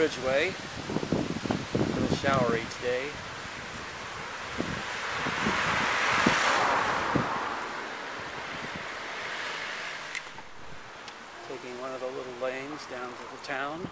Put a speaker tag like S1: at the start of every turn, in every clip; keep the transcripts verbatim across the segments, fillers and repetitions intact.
S1: Ridgeway. A little showery today. Taking one of the little lanes down to the town.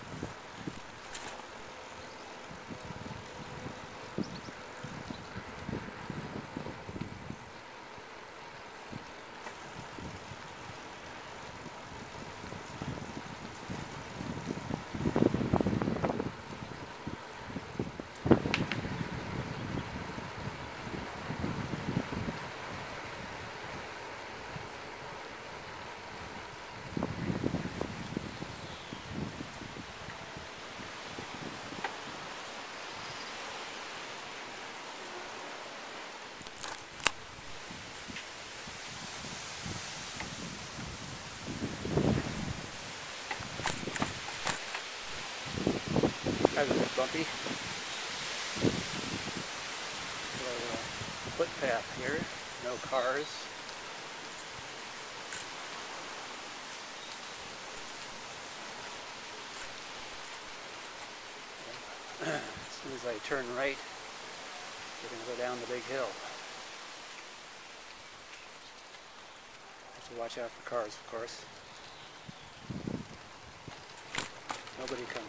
S1: That's a bit bumpy. So, uh, footpath here, no cars. As soon as I turn right, we're going to go down the big hill. Have to watch out for cars, of course. Nobody coming.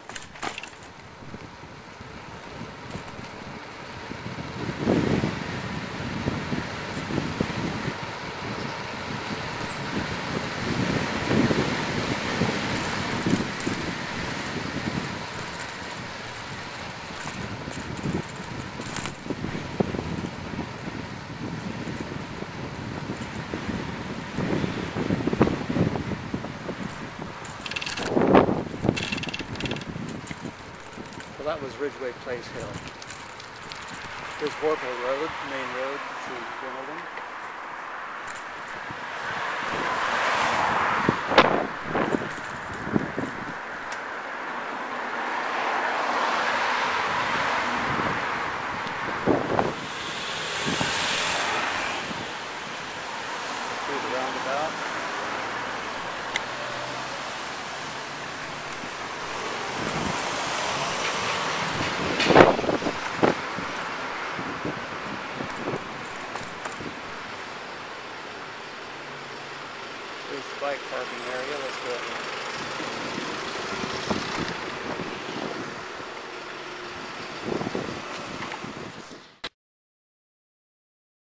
S1: Well, that was Ridgeway Place Hill. Here's Worple Road, main road to Wimbledon. Through the roundabout. Here's the bike parking area. Let's go ahead.